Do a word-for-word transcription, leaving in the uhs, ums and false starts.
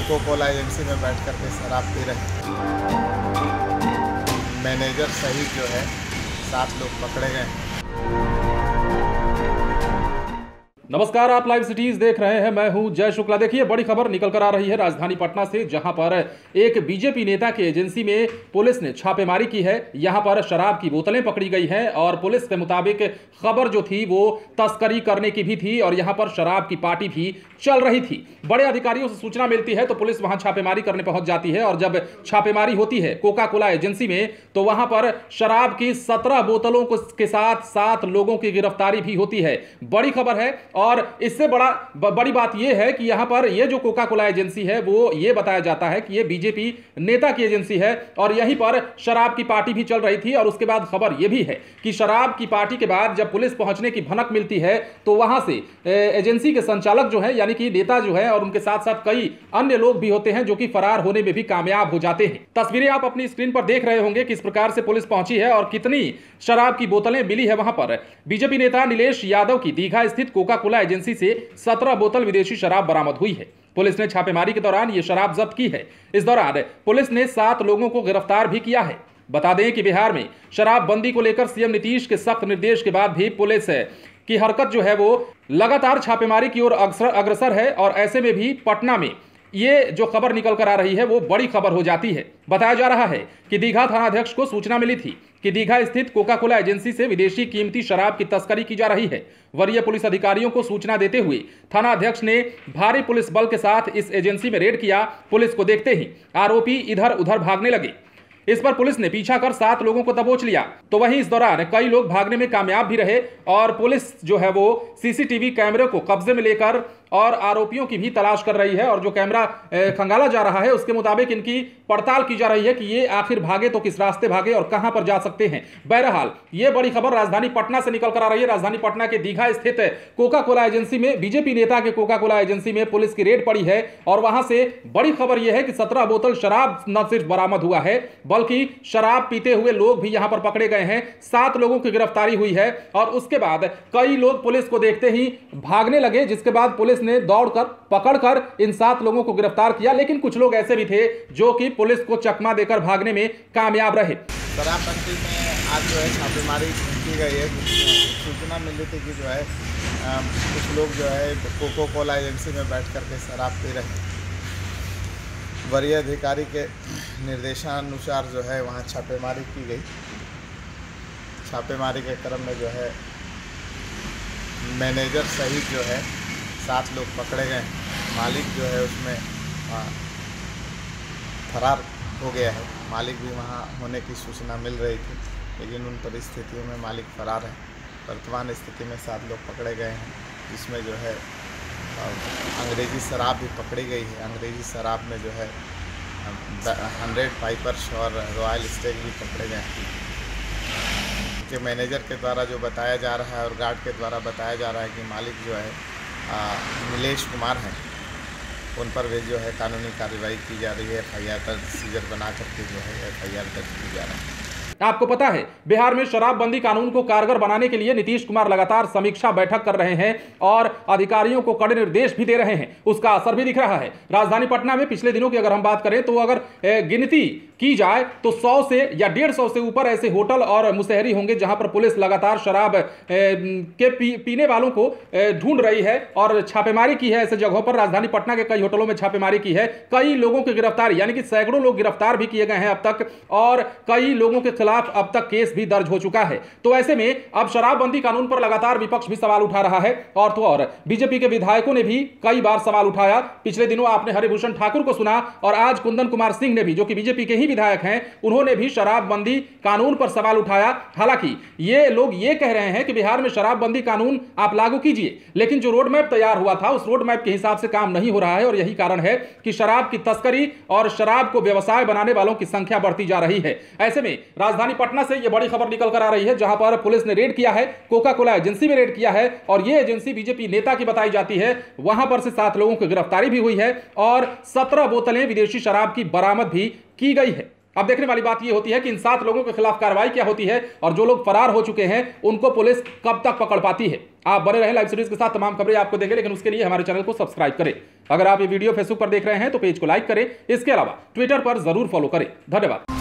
Cocoa Cola agency में बैठ करके शराब पी रहे। मैनेजर सहित जो है सात लोग पकड़े गए। नमस्कार, आप लाइव सिटीज देख रहे हैं। मैं हूं जय शुक्ला। देखिए, बड़ी खबर निकल कर आ रही है राजधानी पटना से, जहां पर एक बीजेपी नेता की एजेंसी में पुलिस ने छापेमारी की है। यहां पर शराब की बोतलें पकड़ी गई हैं और पुलिस के मुताबिक खबर जो थी वो तस्करी करने की भी थी और यहां पर शराब की पार्टी भी चल रही थी। बड़े अधिकारियों से सूचना मिलती है तो पुलिस वहां छापेमारी करने पहुंच जाती है और जब छापेमारी होती है कोका कोला एजेंसी में तो वहां पर शराब की सत्रह बोतलों के साथ सात लोगों की गिरफ्तारी भी होती है। बड़ी खबर है और इससे बड़ा बड़ी बात यह है कि यहां पर यह जो कोका कोला एजेंसी है वो यह बताया जाता है कि यह बीजेपी नेता की एजेंसी है और यहीं पर शराब की पार्टी भी चल रही थी। और उसके बाद खबर यह भी है कि शराब की पार्टी के बाद जब पुलिस पहुंचने की भनक मिलती है तो वहां से एजेंसी के संचालक जो है यानी कि नेता जो है और उनके साथ साथ कई अन्य लोग भी होते हैं जो कि फरार होने में भी कामयाब हो जाते हैं। तस्वीरें आप अपनी स्क्रीन पर देख रहे होंगे किस प्रकार से पुलिस पहुंची है और कितनी शराब की बोतलें मिली है। वहां पर बीजेपी नेता नीलेश यादव की दीघा स्थित कोका कोला एजेंसी से सत्रह बोतल विदेशी शराब बरामद हुई है। पुलिस ने छापेमारी के दौरान यह शराब जब्त की है। इस दौरान पुलिस ने सात लोगों को गिरफ्तार भी किया है। बता दें कि बिहार में शराबबंदी को लेकर सीएम नीतीश के सख्त निर्देश के बाद भी पुलिस की हरकत जो है वो लगातार छापेमारी की ओर अग्रसर है और ऐसे में भी पटना में ये जो खबर निकल कर आ रही है वो बड़ी खबर हो जाती है। बताया जा रहा है कि दीघा थानाध्यक्ष को सूचना मिली थी कि दीघा स्थित कोका कोला एजेंसी से विदेशी कीमती शराब की तस्करी की जा रही है। वरीय पुलिस अधिकारियों को सूचना देते हुए थानाध्यक्ष ने भारी पुलिस बल के साथ इस एजेंसी में रेड किया। पुलिस को देखते ही आरोपी इधर उधर भागने लगे। इस पर पुलिस ने पीछा कर सात लोगों को दबोच लिया। तो वहीं इस दौरान कई लोग भागने में कामयाब भी रहे और पुलिस जो है वो सीसीटीवी कैमरे को कब्जे में लेकर और आरोपियों की भी तलाश कर रही है और जो कैमरा खंगाला जा रहा है उसके मुताबिक इनकी पड़ताल की जा रही है कि ये आखिर भागे तो किस रास्ते भागे और कहां पर जा सकते हैं। बहरहाल ये बड़ी खबर राजधानी पटना से निकल कर आ रही है। राजधानी पटना के दीघा स्थित कोका कोला एजेंसी में बीजेपी नेता के कोका कोला एजेंसी में पुलिस की रेड पड़ी है और वहां से बड़ी खबर यह है कि सत्रह बोतल शराब न सिर्फ बरामद हुआ है बल्कि शराब पीते हुए लोग भी यहां पर पकड़े गए हैं। सात लोगों की गिरफ्तारी हुई है और उसके बाद कई लोग पुलिस को देखते ही भागने लगे, जिसके बाद पुलिस ने दौड़कर पकड़कर इन सात लोगों को गिरफ्तार किया। लेकिन कुछ लोग ऐसे भी थे जो कि पुलिस को चकमा देकर भागने में कामयाब रहे। शराबबंदी में आज जो है छापेमारी की गई है। सूचना मिली थी कि जो है आ, कुछ लोग जो है कोको कोला एजेंसी में बैठ करके शराब पी रहे हैं। वरीय अधिकारी के निर्देशानुसार जो है वहाँ छापेमारी की गई। छापेमारी के क्रम में जो है मैनेजर सहित जो है सात लोग पकड़े गए। मालिक जो है उसमें फरार हो गया है। मालिक भी वहाँ होने की सूचना मिल रही थी लेकिन उन परिस्थितियों में मालिक फरार है। वर्तमान स्थिति में सात लोग पकड़े गए हैं जिसमें जो है अंग्रेज़ी शराब भी पकड़ी गई है। अंग्रेज़ी शराब में जो है हंड्रेड पाइपर्स और रॉयल स्टेग भी पकड़े गए हैं। उनके मैनेजर के द्वारा जो बताया जा रहा है और गार्ड के द्वारा बताया जा रहा है कि मालिक जो है नीलेश कुमार हैं, उन पर भी जो है कानूनी कार्रवाई की जा रही है। एफ आई आर दर्ज सीजर बना करके जो है एफ आई आर दर्ज की जा रही है। आपको पता है बिहार में शराबबंदी कानून को कारगर बनाने के लिए नीतीश कुमार लगातार समीक्षा बैठक कर रहे हैं और अधिकारियों को कड़े निर्देश भी दे रहे हैं। उसका असर भी दिख रहा है। राजधानी पटना में पिछले दिनों की अगर हम बात करें तो अगर गिनती की जाए तो सौ से या डेढ़ सौ से ऊपर ऐसे होटल और मुसहरी होंगे जहां पर पुलिस लगातार शराब के पी, पीने वालों को ढूंढ रही है और छापेमारी की है। ऐसे जगहों पर राजधानी पटना के कई होटलों में छापेमारी की है। कई लोगों की गिरफ्तारी यानी कि सैकड़ों लोग गिरफ्तार भी किए गए हैं अब तक और कई लोगों के खिलाफ अब तक केस भी दर्ज हो चुका है। तो ऐसे में अब शराबबंदी कानून पर लगातार विपक्ष भी सवाल उठा रहा है और तो और बीजेपी के विधायकों ने भी कई बार सवाल उठाया। पिछले दिनों आपने हरिभूषण ठाकुर को सुना और आज कुंदन कुमार सिंह ने भी, जो कि बीजेपी के ही विधायक हैं, उन्होंने भी शराबबंदी कानून पर सवाल उठाया। हालांकि ये लोग ये कह रहे हैं कि बिहार में शराबबंदी कानून आप लागू कीजिए, लेकिन जो रोड मैप तैयार हुआ था उस रोड मैप के हिसाब से काम नहीं हो रहा है और यही कारण है कि शराब की तस्करी और शराब को व्यवसाय बनाने वालों की संख्या बढ़ती जा रही है। ऐसे में राजधानी पटना से यह बड़ी खबर निकल कर आ रही है जहां पर पुलिस ने रेड किया है, कोका कोला एजेंसी में रेड किया है और यह एजेंसी बीजेपी नेता की बताई जाती है। वहां पर से सात लोगों की गिरफ्तारी भी हुई है और सत्रह बोतलें विदेशी शराब की बरामद भी की गई है। अब देखने वाली बात यह होती है कि इन सात लोगों के खिलाफ कार्रवाई क्या होती है और जो लोग फरार हो चुके हैं उनको पुलिस कब तक पकड़ पाती है। आप बने रहें लाइव सीरीज के साथ, तमाम खबरें आपको देंगे, लेकिन उसके लिए हमारे चैनल को सब्सक्राइब करें। अगर आप ये वीडियो फेसबुक पर देख रहे हैं तो पेज को लाइक करें, इसके अलावा ट्विटर पर जरूर फॉलो करें। धन्यवाद।